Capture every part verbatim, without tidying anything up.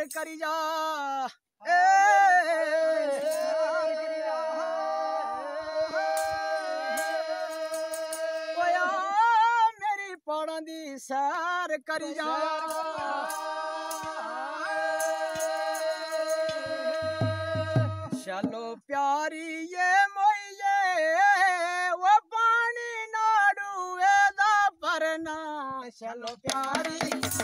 करी जा ए ओया मेरी पौड़ों दी सैर करी जा चलो प्यारी ये मोइये वो पानी नाडू एदा परना चलो प्यारी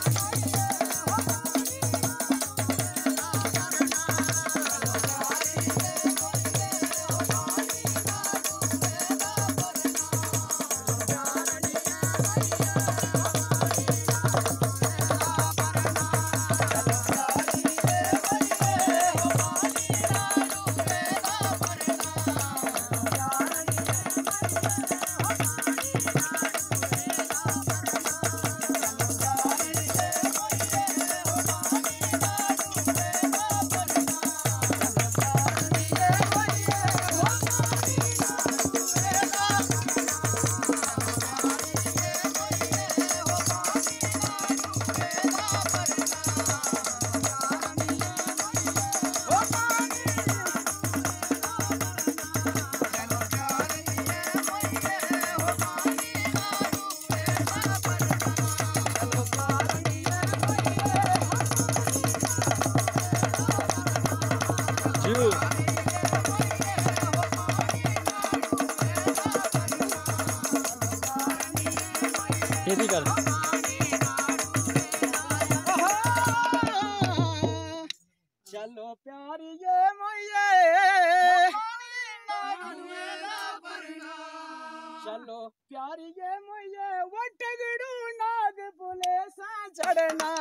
खेती कर चलो प्यारी ये मोइये चलो प्यारी ये मोइये वो टगड़ू नाग पुले सा चढ़ना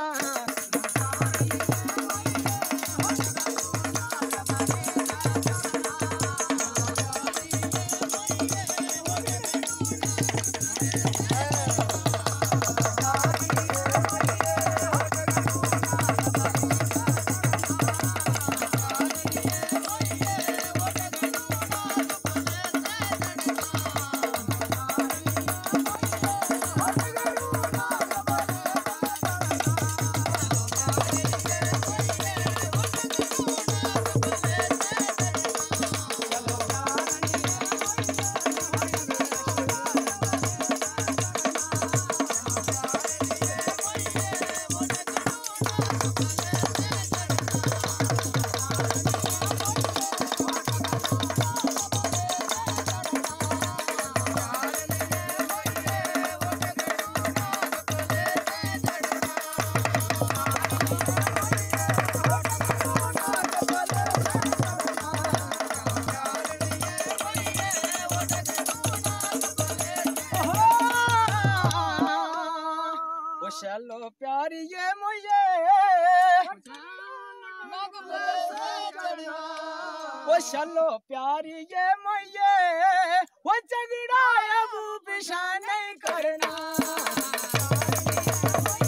चलो प्यारी ये मुझे वो चलो प्यारी ये मुझे वो झगड़ा अब पिछा नहीं करना